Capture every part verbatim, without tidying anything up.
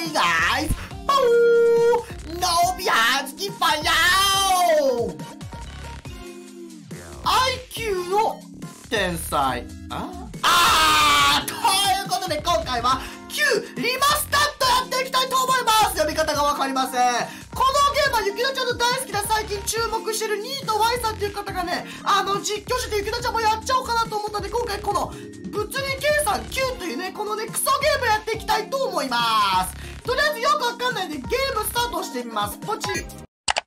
Hey guys! Oh! No Bianski Fayao! アイキュー の天才。ああーということで今回はキューリマスタッドやっていきたいと思います。読み方がわかりません。このゲームはゆきのちゃんの大好きな最近注目してるニート Y さんっていう方がね、あの実況してゆきのちゃんもやっちゃおうかなと思ったんで、今回この物理計算 キュー というね、このねクソゲームやっていきたいと思います。とりあえずよくわかんないんでゲームスタートしてみます。ポチッ。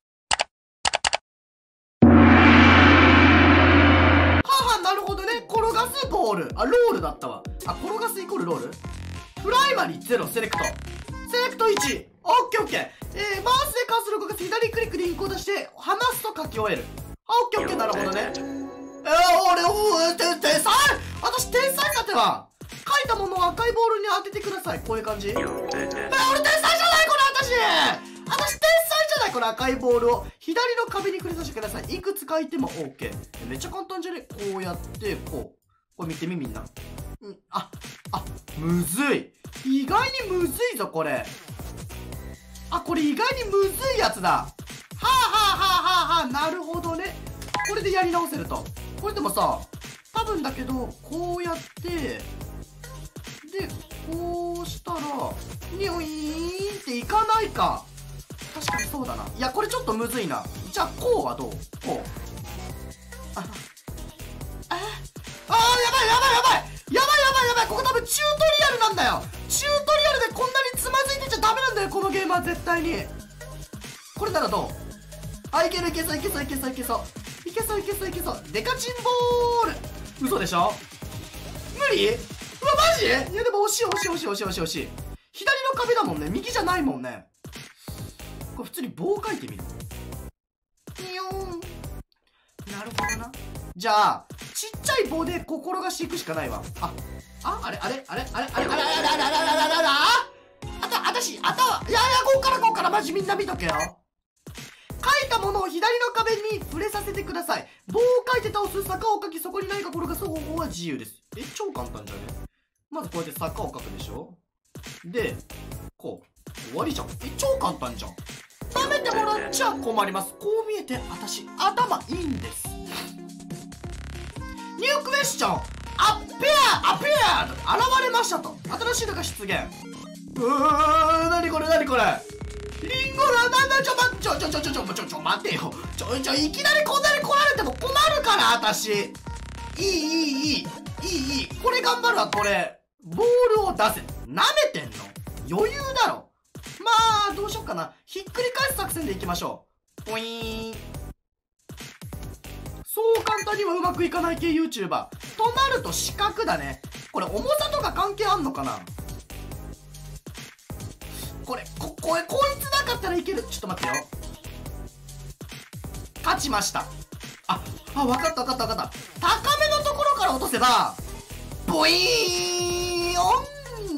なるほどね。転がすボール。あ、ロールだったわ。あ、転がすイコールロール。プライマリーゼロ、セレクト。セレクトいち。オッケーオッケー。えー、マウスでカーソルを動かす左クリックでインクを出して、離すと書き終える。あ、オッケーオッケー。なるほどね。えー、俺、おー、天才私天才さては、書いたものを赤いボールに当ててください。こういう感じ。えー、俺天才じゃないこれ私私天才じゃないこの赤いボールを左の壁にくれさせてください。いくつ書いても OK。めっちゃ簡単じゃね。こうやって、こう。これ見てみみんな。んあ、あ、むずい。意外にむずいぞ、これ。あ、これ意外にむずいやつだ。はあはあはあはあはあ、なるほどね。これでやり直せると。これでもさ、多分だけど、こうやって、で、こうしたら、ニョイーンっていかないか。確かにそうだな。いや、これちょっとむずいな。じゃあ、こうはどうこう。あ、あ、あー、やばいやばいやばいやばいやばいやばいここ多分チュートリアルなんだよ。チュートリアルでこんなにつまずいてちゃダメなんだよ、このゲームは絶対に。これならどうあ、いけるいけそういけそういけそういけそう。いけそういけそういけそう。デカチンボール嘘でしょ無理うわ、マジいやでも惜しい惜しい惜しい惜しい惜しい惜しい。左の壁だもんね。右じゃないもんね。これ普通に棒書いてみる。によーん。なるほどな。じゃあ、ちっちゃい棒で心がしていくしかないわ。あ、あ、あれあれあれあれあれあれあれあれあれあれあれあれあれあた、あたし、あたは、いやいや、こうからこうからマジみんな見とけよ。書いたものを左の壁に触れさせてください。棒を書いて倒す、坂を書き、そこに何か転がす方法は自由です。え、超簡単じゃねまずこうやって坂を書くでしょで、こう。終わりじゃん。え、超簡単じゃん。舐めてもらっちゃ困ります。こう見えて、私、頭いいんです。ニュークエスチョン、アッペア、アペア現れましたと。新しいのが出現。うー、なにこれなにこれ。リンゴだ、なんだ、ちょ、ま、ちょ、ちょ、ちょ、ちょ、ちょ、ちょ、ちょ、待てよ。ちょ、ちょ、いきなりこんなに来られても困るから、私。いい、いい、いい、いい、いい。これ頑張るわ、これ。ボールを出せ。舐めてんの余裕だろ。まあ、どうしよっかな。ひっくり返す作戦でいきましょう。ポイーン。そう簡単にはうまくいかない系 YouTuber。となると四角だね。これ重さとか関係あんのかなこれ、こ、これ、こいつなかったらいける。ちょっと待ってよ。勝ちました。あ、あ、わかったわかったわかった。高めのところから落とせば、ボイーンオン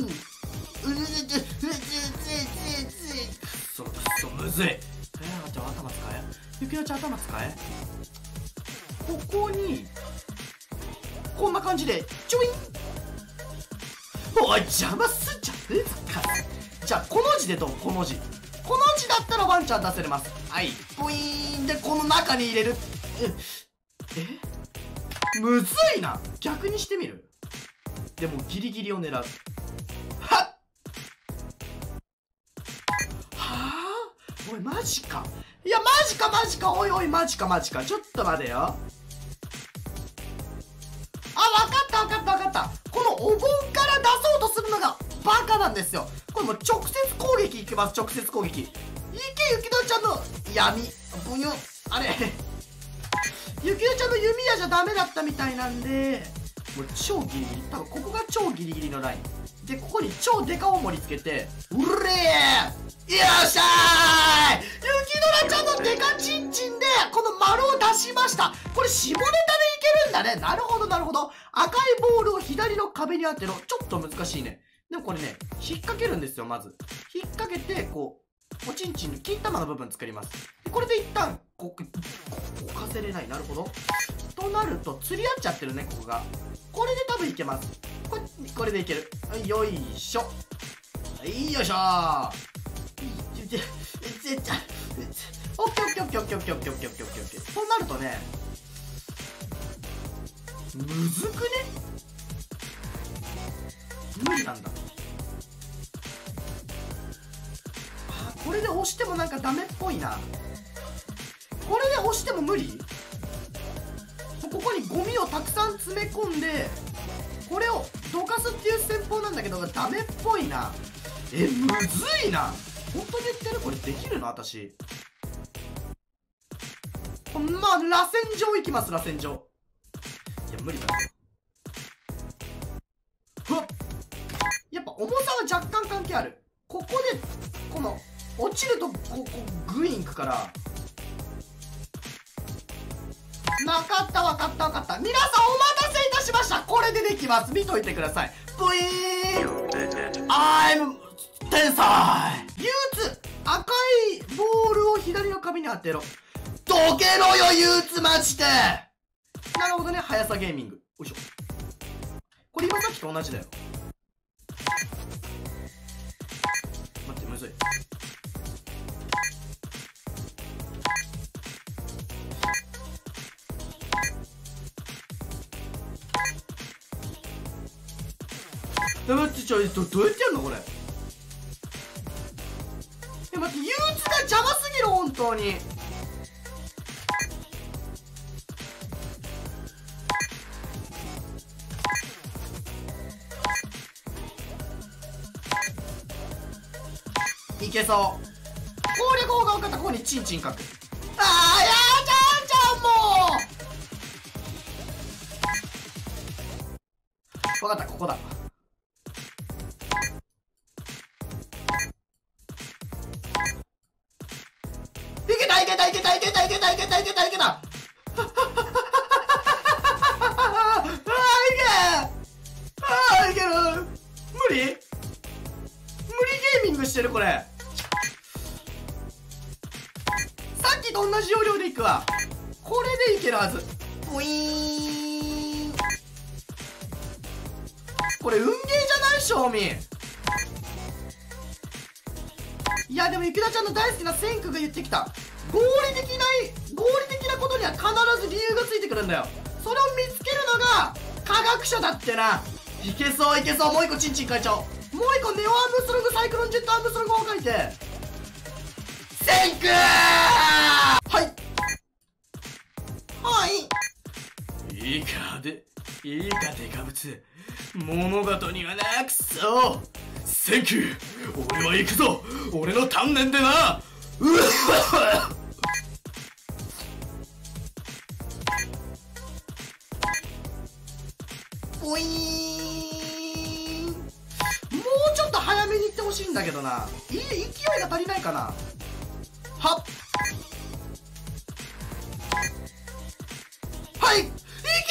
そ、そ、むずい。えー、じゃあ頭使え。ゆきのちゃん頭使え。ここに、こんな感じで、ちょいんおい、邪魔すんじゃねえぞ、かじゃあ、この字でどうこの字。この字だったらワンチャン出せれます。はい。ポイーンで、この中に入れる。え、えむずいな。逆にしてみるでも、ギリギリを狙う。はっはあおい、マジか。いや、マジか、マジか。おいおい、マジか、マジか。ちょっと待てよ。あ、わかったわかったわかった。このお盆から出そうとするのがバカなんですよ。これもう直接攻撃いきます。直接攻撃。いけ、ゆきのちゃんの闇。ぶにょ。あれ。ゆきのちゃんの弓矢じゃダメだったみたいなんで、もう超ギリギリ。多分ここが超ギリギリのライン。で、ここに超デカを盛り付けて、うれーよっしゃーいゆきのらちゃんのデカチンチンで、この丸を出しました。これ下ネタでいけるんだね。なるほど、なるほど。赤いボールを左の壁に当てろ。ちょっと難しいね。でもこれね、引っ掛けるんですよ、まず。引っ掛けて、こう、おちんちんの金玉の部分作ります。でこれで一旦、こう、置かせれない。なるほど。となると、釣り合っちゃってるね、ここが。これで多分いけます。これ、これでいける。よいしょ。 いよいしょー。オッケーオッケーオッケーオッケーオッケーオッケーオッケーオッケーオッケーオッケーオッケー。そうなるとね、むずくね。無理なんだ。あ、これで押してもなんかダメっぽいな。これで押しても無理。ここにゴミをたくさん詰め込んでこれをどかすっていう戦法なんだけどダメっぽいな。え、むずいな。本当に言ってる？これできるの？私まあ螺旋状いきます。螺旋状。いや無理だな。ふわっ、やっぱ重さは若干関係ある。ここでこの落ちるとここグインくから。なかった、わかったわかった。皆さんお待たせいたしました。これでできます。見といてください。ブイーン I'm 天才。憂鬱。赤いボールを左の壁に当てろ。どけろよ憂鬱マジで。なるほどね。速さゲーミング。よいしょ。これ今さっきと同じだよ。待って、むずい。え、待って、ちょ、ど、どうやってやんのこれ。え、待って、憂鬱が邪魔すぎる、本当に。いけそう。攻略法が分かった。ここにチンチン書く。あー、やーじゃんじゃん、もう。分かった、ここだ。いけたいけたいけたいけたいけたいけたいけたいけた。ああ、いけ。ああ、いける。無理？無理ゲーミングしてるこれ。さっきと同じ要領でいくわ。これでいけるはず。ポイーン。これ運ゲーじゃない？賞味。いやでも池田ちゃんの大好きなセンクが言ってきた。合理的な合理的なことには必ず理由がついてくるんだよ。それを見つけるのが科学者だってな。いけそういけそう。もう一個チンチン書いちゃおう。もう一個ネオアームストロングサイクロンジェットアームストロングを書いてセンクー。はいはいいいかでいいかデカブツ。物事にはなくそセンクー。俺は行くぞ。俺の丹念でな。うわっポイーン。もうちょっと早めに行ってほしいんだけどな。い勢いが足りないかな。はっはいいけ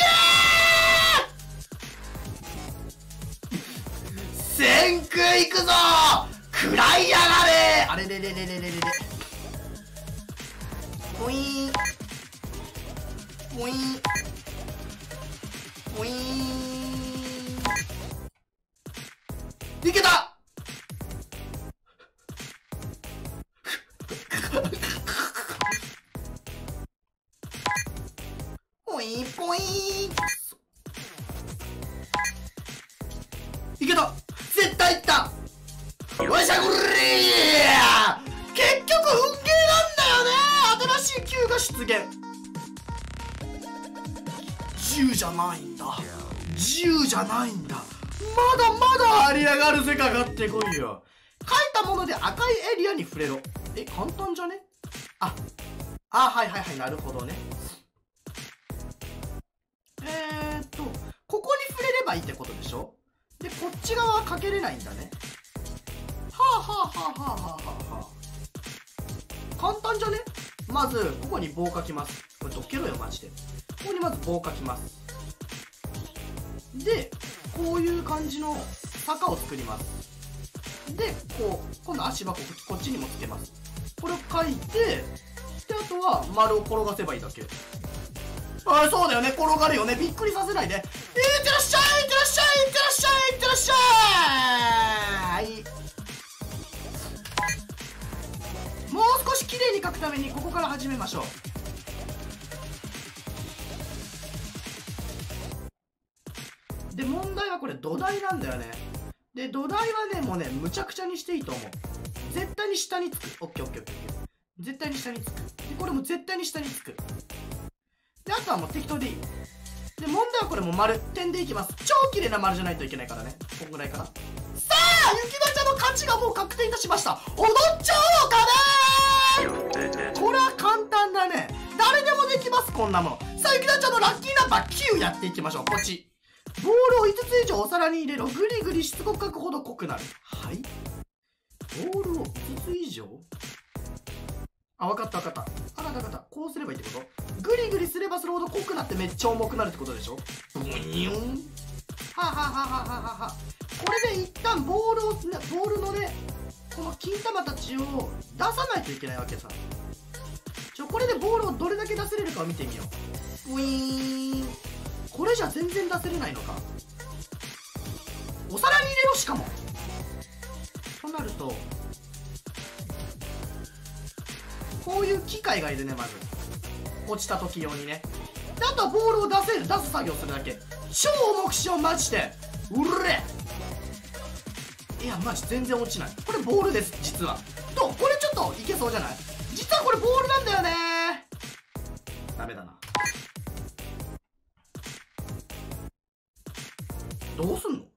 ー。センク行くぞ。食らいやがれ。あれれれれれれれれ。ポイーンポイーンポイーン。いけた。ポインポイン。いけた。絶対いった。よっしゃこれー。結局運ゲーなんだよね。新しいQが出現。じゅうじゃないんだ。じゅうじゃないんだ。まだまだありやがるぜ。かかってこいよ。書いたもので赤いエリアに触れろ。え、簡単じゃね？あ、あ、はいはいはい、なるほどね。えーっと、ここに触れればいいってことでしょ？で、こっち側はかけれないんだね。はあはあはあはあはあはあ。簡単じゃね？まず、ここに棒書きます。これどけろよ、マジで。ここにまず棒書きます。で、こういう感じの坂を作ります。で、こう、今度足場ここっちにもつけます。これを書いて、で、あとは丸を転がせばいいだけ。ああ、そうだよね。転がるよね。びっくりさせないで。いってらっしゃいいってらっしゃいいってらっしゃいいってらっしゃい。 綺麗に描くためにここから始めましょう。で問題はこれ土台なんだよね。で土台はねもうねむちゃくちゃにしていいと思う。絶対に下につく。オッケーオッケーオッケー。絶対に下につく。でこれも絶対に下につく。であとはもう適当でいい。で問題はこれも丸点でいきます。超綺麗な丸じゃないといけないからね。こんぐらいかな。さあゆきなちゃんの勝ちがもう確定いたしました。踊っちゃおうかね。これは簡単だね。誰でもできます、こんなもの。さあゆきなちゃんのラッキーナンバーきゅうやっていきましょう。ポチ。ボールをいつつ以上お皿に入れろ。ぐりぐりしつこく書くほど濃くなる。はい。ボールをいつつ以上。あ、わかったわかった。あらだかった。こうすればいいってこと？グリグリすればするほど濃くなってめっちゃ重くなるってことでしょ？ブニュン。ははははははは。これで一旦ボールを、ボールのね、この金玉たちを出さないといけないわけさ。ちょ、これでボールをどれだけ出せれるかを見てみよう。ウィーン。これじゃ全然出せれないのか。お皿に入れろ、しかも。となると、こういう機械がいるね、まず。落ちた時用にね。で、あとはボールを出せる、出す作業するだけ。超重くしよう、マジで。うれ。いや、マジ全然落ちない。これボールです、実は。と、これちょっといけそうじゃない？実はこれボールなんだよね。ダメだな。どうすんの？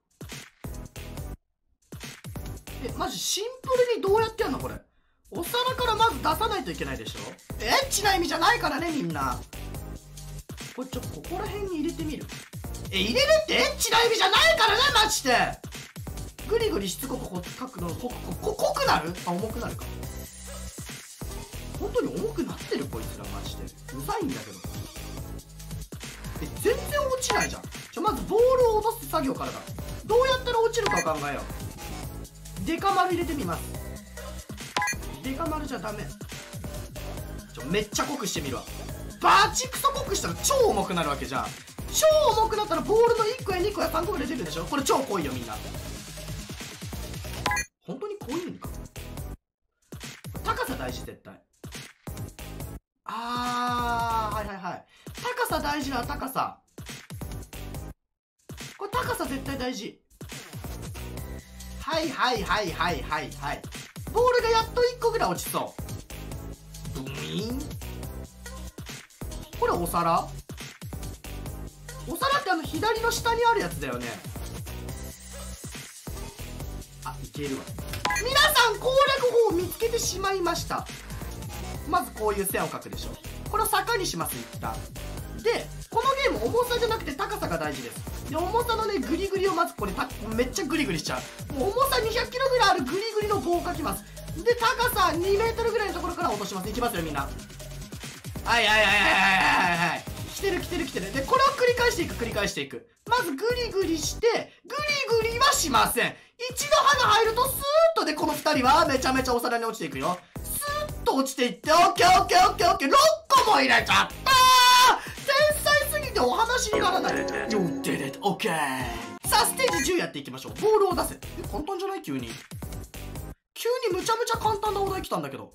え、マジシンプルにどうやってやんのこれ。お皿からまず出さないといけないでしょ。エッチな意味じゃないからね、みんな。これちょ、ここら辺に入れてみる。え、入れるってエッチな意味じゃないからね、マジで。グリグリしつこく書くの、こ、こ、こ、濃くなる？あ、重くなるか。本当に重くなってるこいつら、マジで。うざいんだけど。え、全然落ちないじゃん。ちょ、まずボールを落とす作業からだ。どうやったら落ちるかを考えよう。デカ丸入れてみます。デカ丸じゃダメ。ちょ、めっちゃ濃くしてみるわ。バチクソ濃くしたら超重くなるわけじゃん。超重くなったらボールのいっこやにこやさんこぐらい出るでしょ。これ超濃いよ、みんな。本当に濃いんか。高さ大事、絶対。あー、はいはいはい。高さ大事な高さ。これ高さ絶対大事。はいはいはいはいはいはい。ボールがやっといっこぐらい落ちそう。ブイーン。これお皿？お皿ってあの左の下にあるやつだよね。あ、いけるわ。皆さん攻略法を見つけてしまいました。まずこういう線を描くでしょ。これを坂にします、一旦。で、このゲーム重さじゃなくて高さが大事です。で、重さのね、グリグリをまずこれた、めっちゃグリグリしちゃう。もう重さにひゃくキロぐらいあるグリグリの棒を描きます。で、高さにメートルぐらいのところから落とします。いきますよ、みんな。はいはいはいはいはいはいはい。来てる来てる来てる。で、これを繰り返していく、繰り返していく。まずグリグリして、グリグリはしません。一度刃が入るとスーッとで、この二人はめちゃめちゃお皿に落ちていくよ。スーッと落ちていって、オッケーオッケーオッケーオッケー、ろっこも入れちゃったー。天才すぎてお話にならない。You did it, OK。さあ、ステージじゅうやっていきましょう。ボールを出せ。え、簡単じゃない？急に。急にむちゃむちゃ簡単なお題来たんだけど。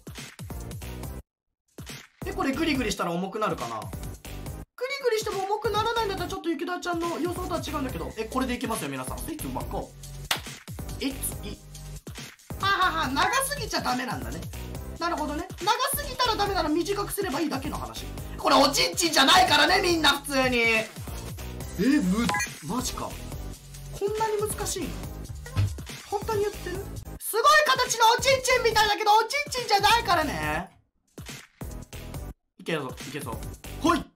え、これグリグリしたら重くなるかな？グリグリしても重くならないんだったらちょっとゆきだちゃんの予想とは違うんだけど。え、これでいきますよ、皆さん。いつばっか。え、次。ははは、長すぎちゃダメなんだね。なるほどね。長すぎたらダメなら短くすればいいだけの話。これおちんちんじゃないからね、みんな普通に。え、む、マジか。こんなに難しいの？本当に言ってる？すごい形のおちんちんみたいだけど、おちんちんじゃないからね。いけるぞ、いけそう。ほい。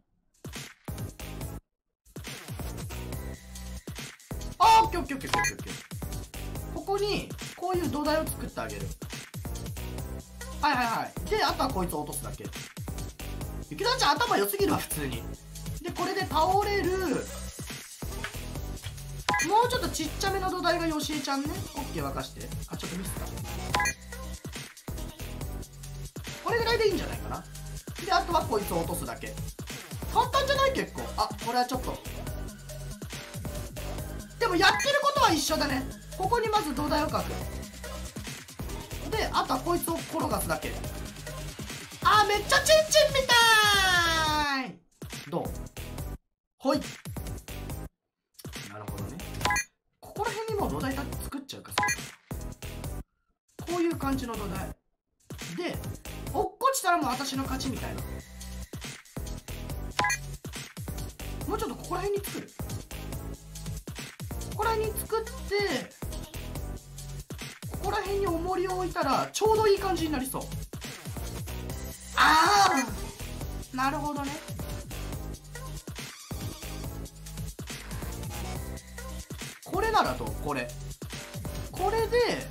あー、オッケーオッケーオッケーオッケーオッケー。ここに、こういう土台を作ってあげる。はいはいはい。で、あとはこいつを落とすだけ。ゆきだちゃん頭良すぎるわ、普通に。で、これで倒れる。もうちょっとちっちゃめの土台がよしえちゃんね。オッケー、沸かして。あ、ちょっとミスった。これぐらいでいいんじゃないかな。で、あとはこいつを落とすだけ。簡単じゃない？結構。あ、これはちょっと。でもやってることは一緒だね。ここにまず土台を描く。で、あとはこいつを転がすだけ。 あー、めっちゃチンチンみたい。どう？ほい。なるほどね。ここら辺にもう土台作っちゃうか。こういう感じの土台で、落っこちたらもう私の勝ちみたいな。もうちょっとここら辺に作る。ここら辺に作って、ここら辺に重りを置いたらちょうどいい感じになりそう。ああ、なるほどね。これならと、これこれで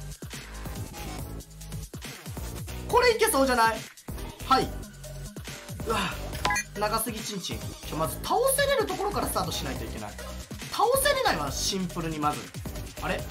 これいけそうじゃない？はい。うわ、長すぎちんちん。ちょ、まず倒せれるところからスタートしないといけない。倒せれないはシンプルにまず、あれ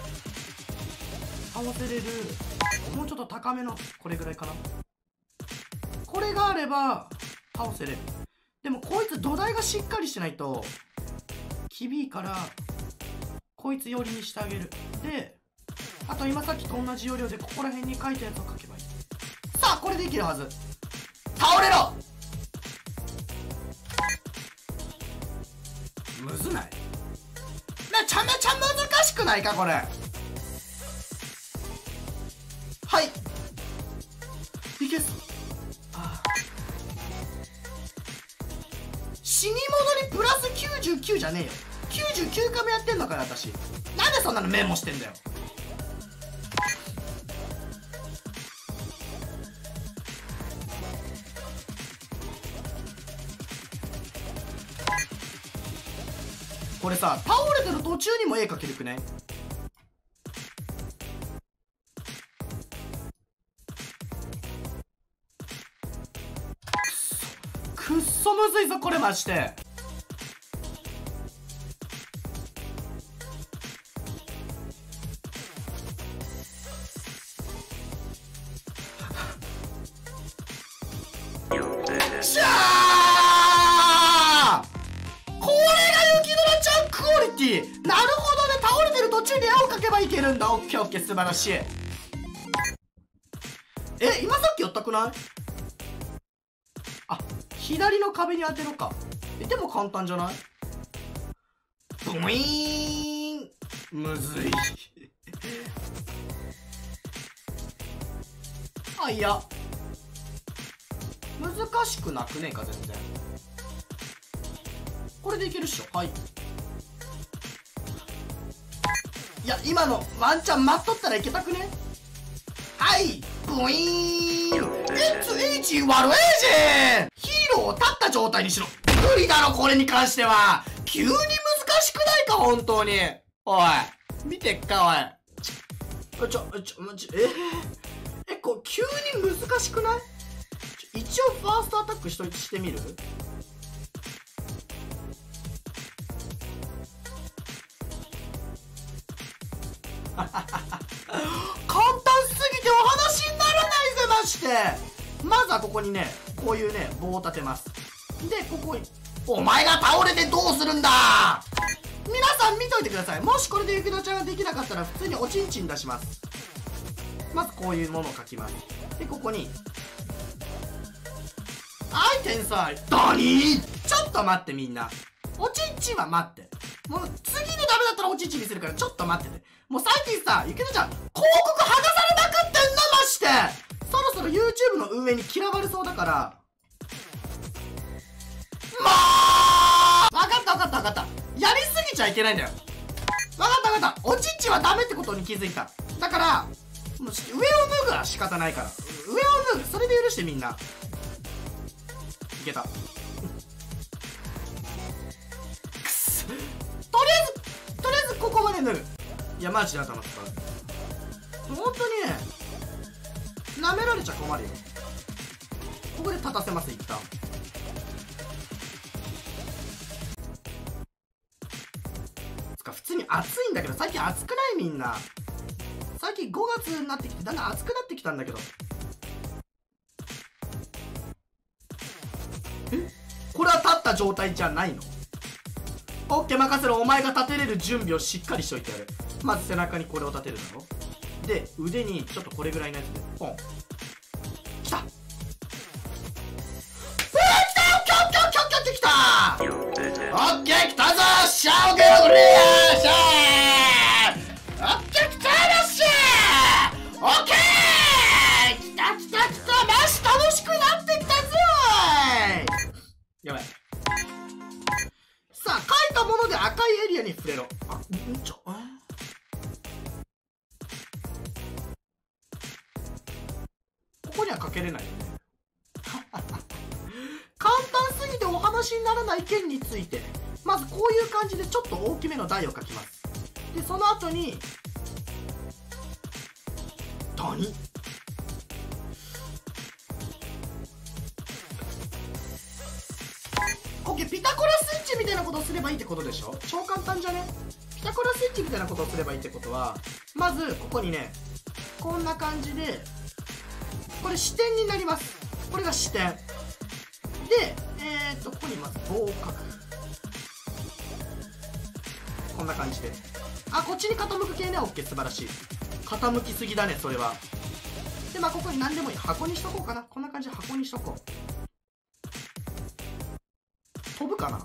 倒せれる。もうちょっと高めのこれぐらいかな。これがあれば倒せれる。でもこいつ土台がしっかりしてないときびいから、こいつ寄りにしてあげる。で、あと今さっきと同じ要領でここら辺に書いたやつを書けばいい。さあ、これでいけるはず。倒れろ。むずない？めちゃめちゃ難しくないかこれ。はい、いけそう。ああ、死に戻りプラスきゅうじゅうきゅうじゃねえよ。きゅうじゅうきゅうかいめやってんのかよ私。なんでそんなのメモしてんだよ。これさ、倒れてる途中にも絵描けるくね？くっそむずいぞこれマジで。しゃー！これが雪ドラちゃんクオリティ。なるほどね、倒れてる途中に絵を描けばいけるんだ。オッケーオッケー、素晴らしい。え、今さっきやったくない？あ、左の壁に当てろか。え、でも簡単じゃない？ブイーン。むずい。あ、いや難しくなくねえか全然。これでいけるっしょ。はい。いや、今のワンチャン待っとったらいけたくね？はい、ブイーン。It's easy 悪いじ。ヒーローを立った状態にしろ。無理だろこれに関しては。急に難しくないか本当に。おい見てっかおい。ちょちょちょちょえー、えこう急に難しくない？一応ファーストアタックしといしてみる？簡単すぎてお話にならないぜまして。まずはここにね、こういうね棒を立てます。でここにお前が倒れてどうするんだ。皆さん見といてください。もしこれでゆきのちゃんができなかったら普通におちんちん出します。まずこういうものを書きます。でここにはい天才。何？ちょっと待ってみんな。おちんちんは待って。もう次でダメだったらおちんちん見せるからちょっと待ってて。もう最近さ、ゆきのちゃん広告剥がされまくってんのまして。そろそろ YouTube の運営に嫌われそうだから。もう分かった分かった分かった。やりすぎちゃいけないんだよ。分かった分かった。おちんちんはダメってことに気づいた。だからもう上を脱ぐは仕方ないから。上を脱ぐ。それで許してみんな。いけた。くっそ。とりあえずとりあえずここまで脱ぐ。いやマジで頭使う。本当にね舐められちゃ困るよ。ここで立たせます。一旦つか普通に暑いんだけど、最近暑くないみんな。最近ごがつになってきてだんだん暑くなってきたんだけど。え、これは立った状態じゃないの？オッケー任せろ。お前が立てれる準備をしっかりしといてやる。まず背中にこれを立てるだろ。で腕にちょっとこれぐらいのやつでポン。きた。 ってきた。オッケー、来たぞ。シャオゲークリアー。シャーオッケー、来たよっしゃー。オッケー、来た来た来た。マジ楽しくなってきたぞー。やばい。さあ、書いたもので赤いエリアに触れろ。あ、んちょ、えここには書けれないよね。簡単すぎてお話にならない件について、まずこういう感じでちょっと大きめの台を書きます。でその後に何オッケー、ピタゴラスイッチみたいなことをすればいいってことでしょ。超簡単じゃね。ピタゴラスイッチみたいなことをすればいいってことは、まずここにね、こんな感じでこれ支点になります。これが支点で、えーっとここにまず棒を書く。こんな感じで、あ、こっちに傾く系ね。オッケー、素晴らしい。傾きすぎだね、それは。で、まあここに何でもいい、箱にしとこうかな。こんな感じで箱にしとこう。飛ぶかな。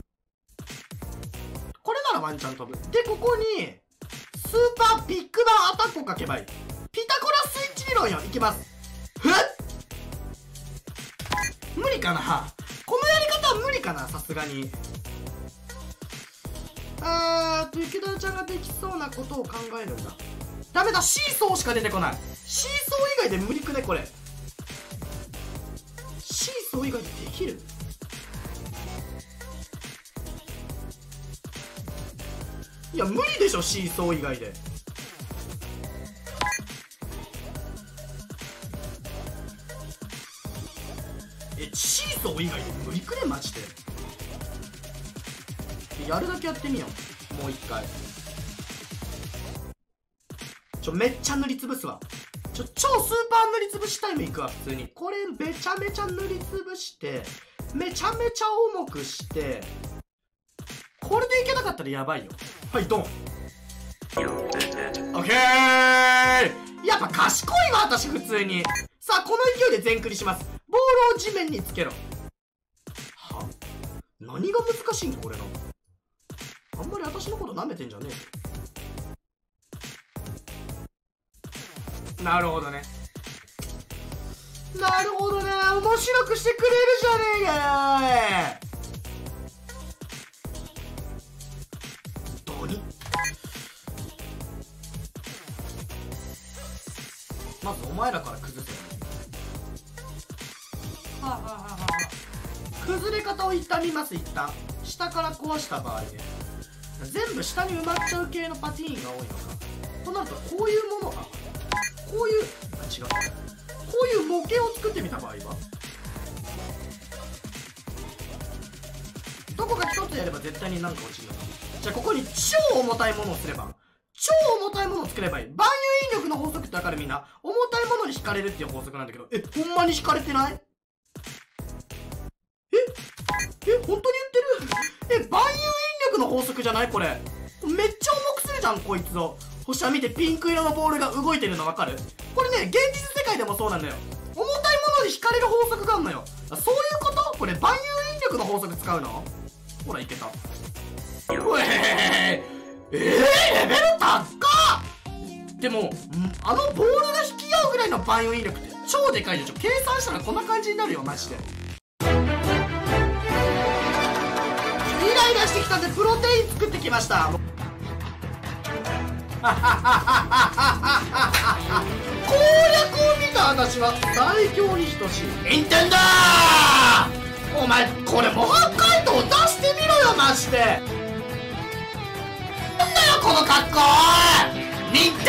これならワンチャン飛ぶ。で、ここにスーパービッグバンアタックを書けばいい。ピタゴラスイッチ理論よ。いきます。ふっ、無理かな。このやり方は無理かな、さすがに。あーと、池田ちゃんができそうなことを考えるんだ。ダメだ、シーソーしか出てこない。シーソー以外で無理くね、これ。シーソー以外でできる？いや、無理でしょ、シーソー以外で。え、シーソー以外で無理くね、マジで。やるだけやってみよう。もう一回。ちょ、めっちゃ塗りつぶすわ。ちょ、超スーパー塗りつぶしタイムいくわ、普通に。これ、めちゃめちゃ塗りつぶして、めちゃめちゃ重くして、これでいけなかったらやばいよ。はい、ドン。オッケー。やっぱ賢いわ、私、普通に。さあ、この勢いで全クリします。ボールを地面につけろ。は？何が難しいんこれの。あんまり私のこと舐めてんじゃねえ。なるほどね。なるほどね。面白くしてくれるじゃねえかよ。どうにまずお前らから崩せよ。はあ、はあはあはあ、崩れ方を一旦見ます。一旦下から壊した場合ね、全部下に埋まっちゃう系のパティーンが多いのか。となるとこういうものが、こういう、あ、違う、こういう模型を作ってみた場合は、どこか一つやれば絶対に何か落ちるのか。じゃあここに超重たいものをすれば、超重たいものを作ればいい。万有引力の法則ってわかる？みんな。重たいものに引かれるっていう法則なんだけど、え、ほんまに引かれてない？ええ、本当に言ってる？え、万有引力の法則じゃないこれ。めっちゃ重くするじゃん、こいつを。ほしたら見て、ピンク色のボールが動いてるのわかる？これね、現実世界でもそうなんだよ。重たいものに引かれる法則があるのよ。そういうこと？これ万有引力の法則使うの？ほら、いけた。うえー、えー、レベル高っ！でも、あのボールが引き合うぐらいの万有引力って超でかいでしょ。計算したらこんな感じになるよ、マジで。イライラしてきたんでプロテイン作ってきました。攻略を見た私は最強に等しい。インテンダー！お前これ模範解答出してみろよ、マジで。なんだよこの格好！任天